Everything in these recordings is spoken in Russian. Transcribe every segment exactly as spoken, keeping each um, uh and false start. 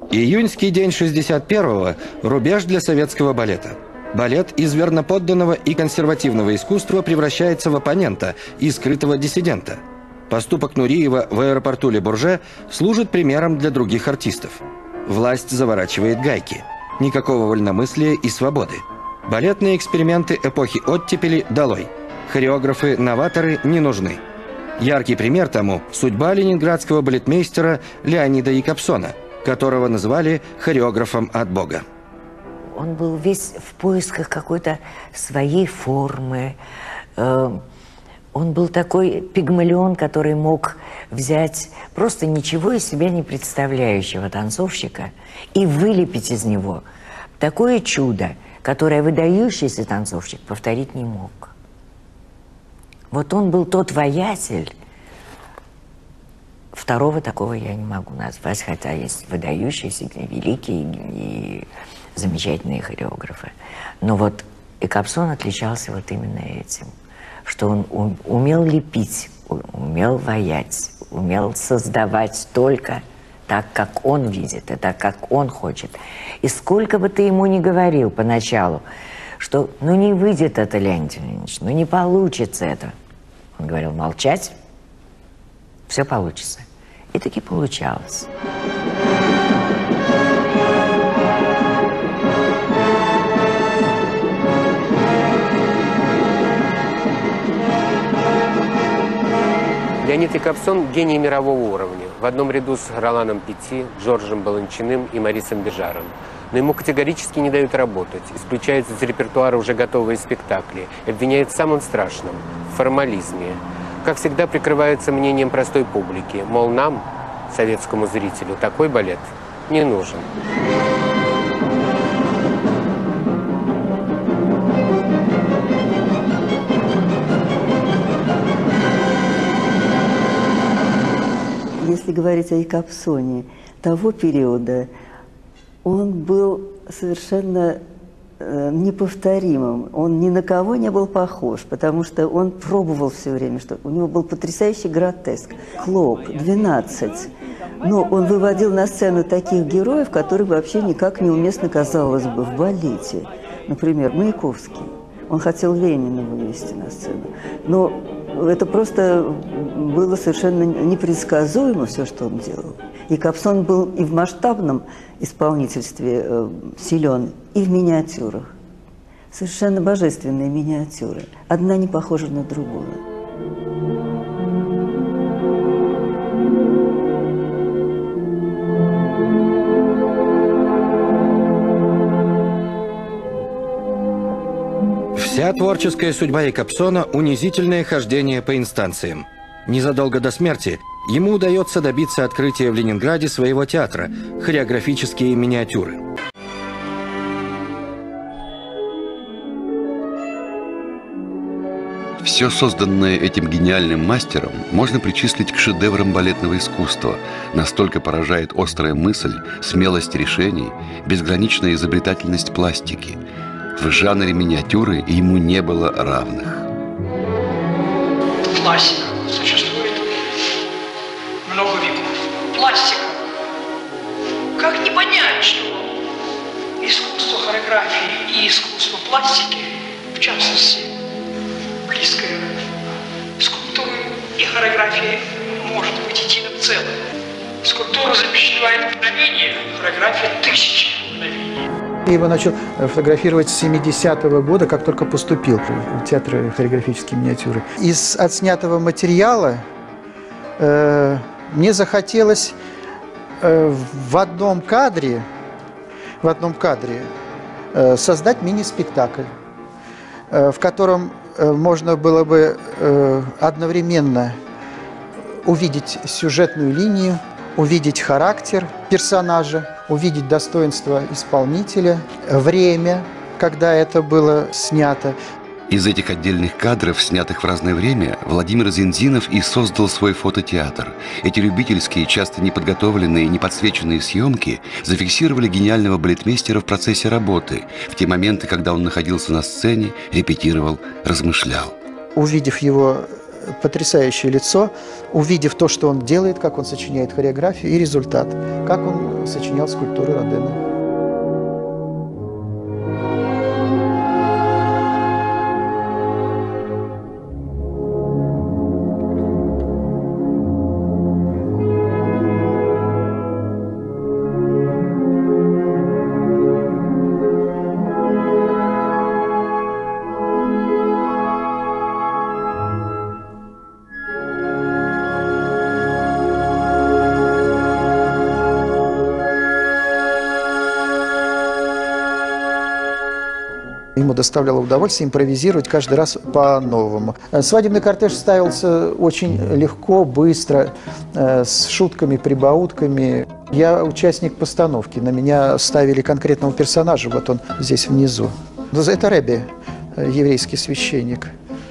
Июньский день шестьдесят первого – рубеж для советского балета. Балет из верноподданного и консервативного искусства превращается в оппонента и скрытого диссидента. Поступок Нуриева в аэропорту Ле-Бурже служит примером для других артистов. Власть заворачивает гайки. Никакого вольномыслия и свободы. Балетные эксперименты эпохи оттепели долой. Хореографы-новаторы не нужны. Яркий пример тому – судьба ленинградского балетмейстера Леонида Якобсона, которого называли хореографом от Бога. Он был весь в поисках какой-то своей формы. Он был такой пигмалион, который мог взять просто ничего из себя не представляющего танцовщика и вылепить из него такое чудо, которое выдающийся танцовщик повторить не мог. Вот он был тот воятель. Второго такого я не могу назвать, хотя есть выдающиеся, великие и замечательные хореографы. Но вот Якобсон отличался вот именно этим, что он умел лепить, умел ваять, умел создавать только так, как он видит, и так, как он хочет. И сколько бы ты ему ни говорил поначалу, что ну не выйдет это, Леонид Ильич, ну не получится это. Он говорил молчать, все получится. И таки получалось. Леонид Якобсон – гений мирового уровня. В одном ряду с Роланом Петти, Джорджем Баланчиным и Марисом Бежаром. Но ему категорически не дают работать, исключают из репертуара уже готовые спектакли, обвиняют в самом страшном – в формализме. Как всегда, прикрываются мнением простой публики, мол, нам, советскому зрителю, такой балет не нужен. Если говорить о Якобсоне того периода, он был совершенно э, неповторимым. Он ни на кого не был похож, потому что он пробовал все время, что у него был потрясающий гротеск. Клоп, двенадцать. Но он выводил на сцену таких героев, которые вообще никак неуместно, казалось бы, в балете. Например, Маяковский. Он хотел Ленина вывести на сцену. Но это просто было совершенно непредсказуемо, все, что он делал. Якобсон был и в масштабном исполнительстве э, силен, и в миниатюрах. Совершенно божественные миниатюры. Одна не похожа на другую. Вся творческая судьба Якобсона – унизительное хождение по инстанциям. Незадолго до смерти ему удается добиться открытия в Ленинграде своего театра – хореографические миниатюры. Все созданное этим гениальным мастером можно причислить к шедеврам балетного искусства. Настолько поражает острая мысль, смелость решений, безграничная изобретательность пластики. В жанре миниатюры ему не было равных. Классика существует много веков. Пластика. Как не понять, что искусство хореографии и искусство пластики, в частности, близкое скульптуры и хореографии, может быть единым целым. Скульптура запечатлевает мгновение, хореография – тысячи мгновений. Я его начал фотографировать с семидесятого года, как только поступил в театр хореографические миниатюры. Из отснятого материала э, мне захотелось э, в одном кадре, в одном кадре э, создать мини-спектакль, э, в котором э, можно было бы э, одновременно увидеть сюжетную линию, увидеть характер персонажа, увидеть достоинство исполнителя, время, когда это было снято. Из этих отдельных кадров, снятых в разное время, Владимир Зинзинов и создал свой фототеатр. Эти любительские, часто неподготовленные, неподсвеченные съемки зафиксировали гениального балетмейстера в процессе работы, в те моменты, когда он находился на сцене, репетировал, размышлял. Увидев его потрясающее лицо, увидев то, что он делает, как он сочиняет хореографию и результат, как он сочинял скульптуры Родена. Ему доставляло удовольствие импровизировать каждый раз по-новому. Свадебный кортеж ставился очень легко, быстро, с шутками, прибаутками. Я участник постановки. На меня ставили конкретного персонажа, вот он здесь внизу. Это Ребби, еврейский священник.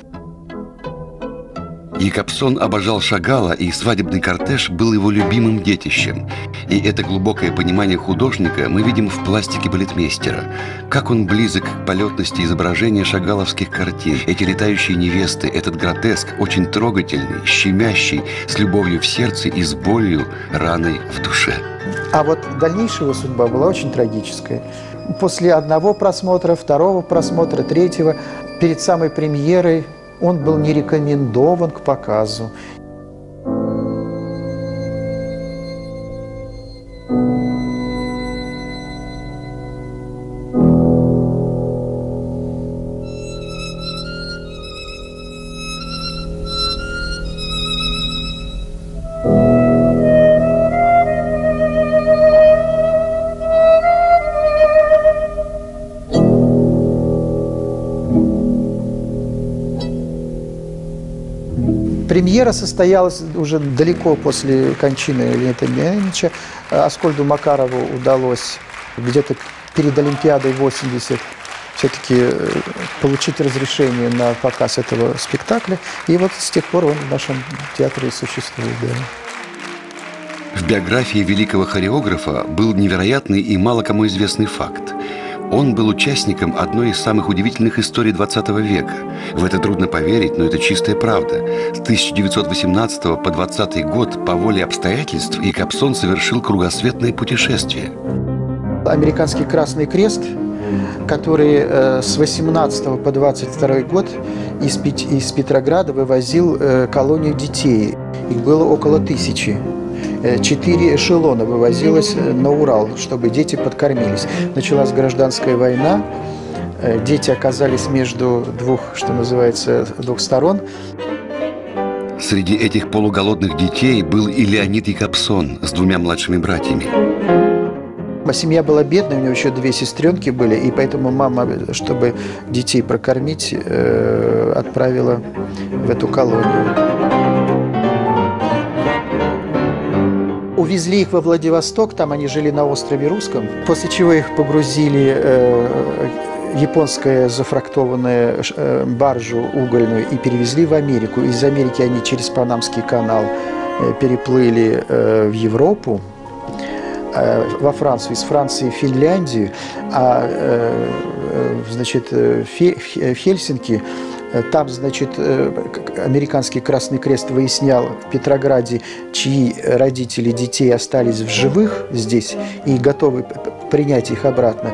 Якобсон обожал Шагала, и свадебный кортеж был его любимым детищем. И это глубокое понимание художника мы видим в пластике балетмейстера. Как он близок к полетности изображения шагаловских картин. Эти летающие невесты, этот гротеск, очень трогательный, щемящий, с любовью в сердце и с болью, раной в душе. А вот дальнейшая его судьба была очень трагическая. После одного просмотра, второго просмотра, третьего, перед самой премьерой он был не рекомендован к показу. Премьера состоялась уже далеко после кончины Леонида Миронича. Аскольду Макарову удалось где-то перед Олимпиадой восемьдесят все-таки получить разрешение на показ этого спектакля. И вот с тех пор он в нашем театре и существует. Да. В биографии великого хореографа был невероятный и мало кому известный факт. Он был участником одной из самых удивительных историй двадцатого века. В это трудно поверить, но это чистая правда. С тысяча девятьсот восемнадцатого по двадцатый год по воле обстоятельств Якобсон совершил кругосветное путешествие. Американский Красный Крест, который с восемнадцатого по двадцать второй год из, из Петрограда вывозил колонию детей. Их было около тысячи. Четыре эшелона вывозилось на Урал, чтобы дети подкормились. Началась гражданская война, дети оказались между двух, что называется, двух сторон. Среди этих полуголодных детей был и Леонид Якобсон с двумя младшими братьями. Семья была бедная, у него еще две сестренки были, и поэтому мама, чтобы детей прокормить, отправила в эту колонию. Увезли их во Владивосток, там они жили на острове Русском, после чего их погрузили э, японская зафрактованная э, баржу угольную и перевезли в Америку. Из Америки они через Панамский канал э, переплыли э, в Европу, э, во Францию, из Франции в Финляндию, а э, э, значит, в Хельсинки. Там, значит, американский Красный Крест выяснял в Петрограде, чьи родители детей остались в живых здесь и готовы принять их обратно.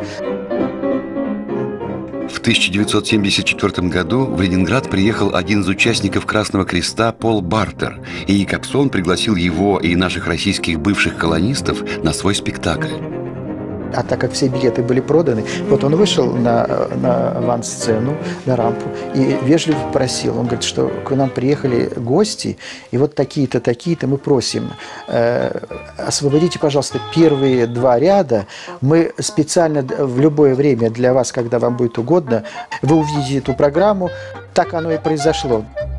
В тысяча девятьсот семьдесят четвёртом году в Ленинград приехал один из участников Красного Креста Пол Бартер, и Якобсон пригласил его и наших российских бывших колонистов на свой спектакль. А так как все билеты были проданы, вот он вышел на, на авансцену, на рампу и вежливо просил. Он говорит, что к нам приехали гости, и вот такие-то, такие-то мы просим, э, освободите, пожалуйста, первые два ряда. Мы специально в любое время для вас, когда вам будет угодно, вы увидите эту программу. Так оно и произошло.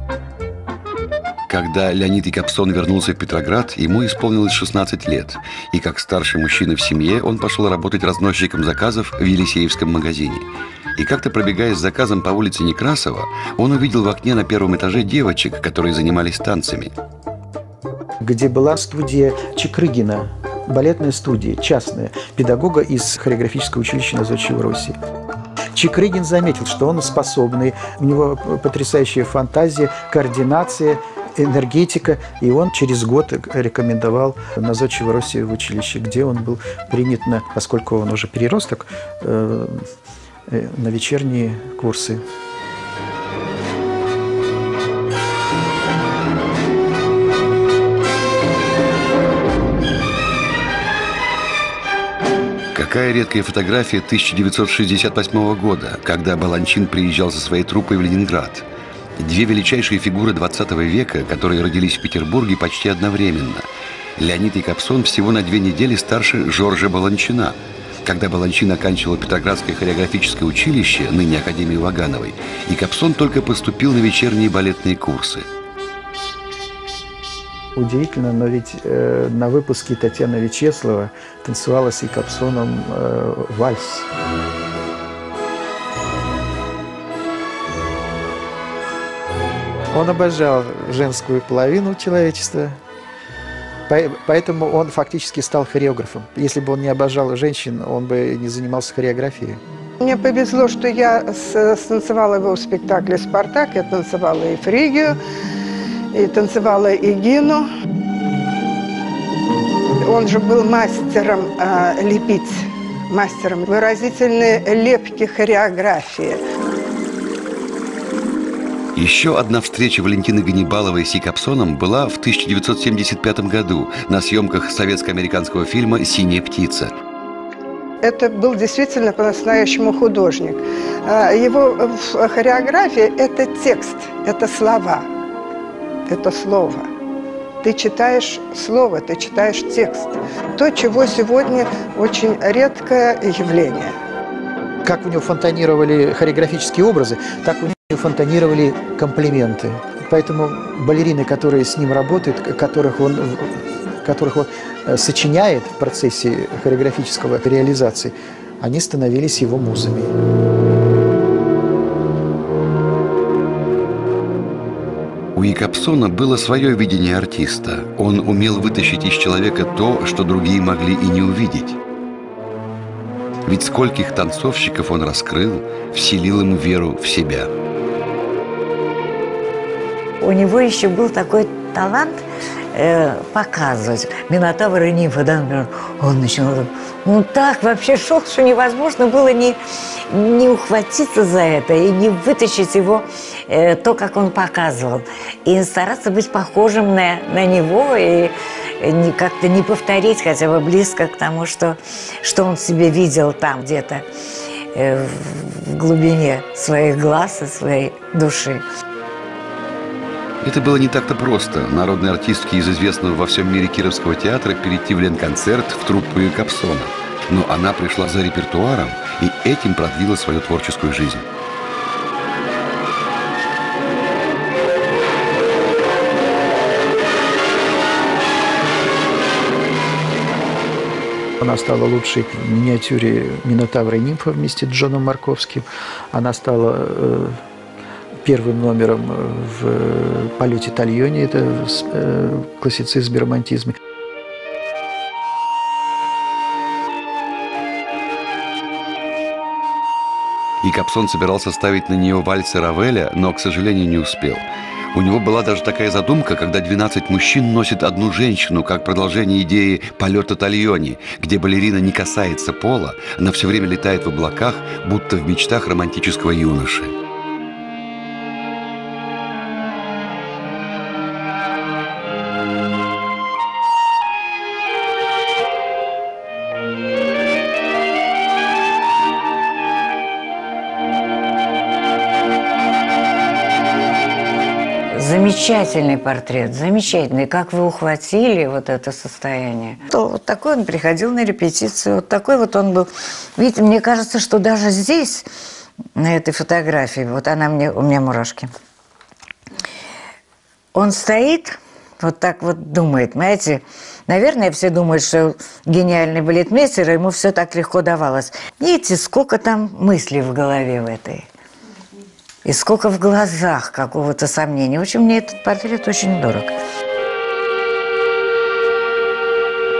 Когда Леонид Якобсон вернулся в Петроград, ему исполнилось шестнадцать лет. И как старший мужчина в семье, он пошел работать разносчиком заказов в Елисеевском магазине. И как-то пробегая с заказом по улице Некрасова, он увидел в окне на первом этаже девочек, которые занимались танцами. Где была студия Чекрыгина, балетная студия, частная, педагога из хореографического училища на Зодчего Руси. Чикрыгин заметил, что он способный, у него потрясающая фантазия, координация, энергетика, и он через год рекомендовал на Чевороссию в училище, где он был принят, на, поскольку он уже переросток, э, э, на вечерние курсы. Какая редкая фотография тысяча девятьсот шестьдесят восьмого года, когда Баланчин приезжал со своей труппой в Ленинград. Две величайшие фигуры двадцатого века, которые родились в Петербурге почти одновременно. Леонид Якобсон всего на две недели старше Жоржа Баланчина. Когда Баланчин оканчивал Петроградское хореографическое училище, ныне Академию Вагановой, Якобсон только поступил на вечерние балетные курсы. Удивительно, но ведь э, на выпуске Татьяна Вячеслава танцевала с Якобсоном э, вальс. Он обожал женскую половину человечества, поэтому он фактически стал хореографом. Если бы он не обожал женщин, он бы не занимался хореографией. Мне повезло, что я станцевала его в спектакле «Спартак», я танцевала и Фригию, и танцевала и Гину. Он же был мастером э, лепить, мастером выразительной лепки хореографии. Еще одна встреча Валентины Ганнибаловой с Якобсоном была в тысяча девятьсот семьдесят пятом году на съемках советско-американского фильма «Синяя птица». Это был действительно по-настоящему художник. Его хореография – это текст, это слова, это слово. Ты читаешь слово, ты читаешь текст. То, чего сегодня очень редкое явление. Как у него фонтанировали хореографические образы, так у него фонтанировали комплименты. Поэтому балерины, которые с ним работают, которых он, которых он сочиняет в процессе хореографического реализации, они становились его музами. У Якобсона было свое видение артиста. Он умел вытащить из человека то, что другие могли и не увидеть. Ведь скольких танцовщиков он раскрыл, вселил им веру в себя. У него еще был такой талант э, показывать. Минотавр и нимфа, да, например, он начинал, ну так вообще шел, что невозможно было не, не ухватиться за это и не вытащить его, э, то, как он показывал. И стараться быть похожим на, на него и не, как-то не повторить хотя бы близко к тому, что, что он себе видел там где-то э, в глубине своих глаз и своей души. Это было не так-то просто. Народной артистке из известного во всем мире Кировского театра перейти в Ленконцерт в труппу Якобсона. Но она пришла за репертуаром и этим продлила свою творческую жизнь. Она стала лучшей в миниатюре «Минотавра и нимфа» вместе с Джоном Марковским. Она стала э, первым номером в «Полете Тальони», это э, классицизм и романтизм. Якобсон собирался ставить на нее вальсы Равеля, но, к сожалению, не успел. У него была даже такая задумка, когда двенадцать мужчин носят одну женщину, как продолжение идеи «Полета Тальони», где балерина не касается пола, она все время летает в облаках, будто в мечтах романтического юноши. Замечательный портрет, замечательный. Как вы ухватили вот это состояние. То, вот такой он приходил на репетицию, вот такой вот он был. Видите, мне кажется, что даже здесь, на этой фотографии, вот она мне, у меня мурашки, он стоит, вот так вот думает, знаете, наверное, все думают, что гениальный балетмейстер, ему все так легко давалось. Видите, сколько там мыслей в голове в этой. И сколько в глазах какого-то сомнения. В общем, мне этот портрет очень дорог.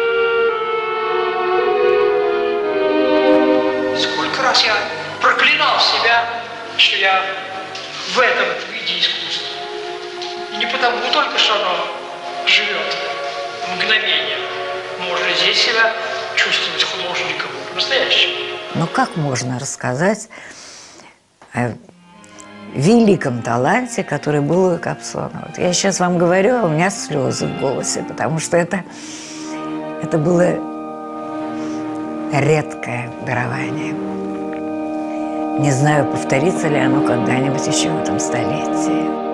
Сколько раз я проклинал уверовал в себя, что я в этом виде искусства. И не потому только, что оно живет мгновением. Можно здесь себя чувствовать художником по-настоящему. Ну как можно рассказать о великом таланте, который был у Кобзона? Вот я сейчас вам говорю, а у меня слезы в голосе, потому что это, это было редкое дарование. Не знаю, повторится ли оно когда-нибудь еще в этом столетии.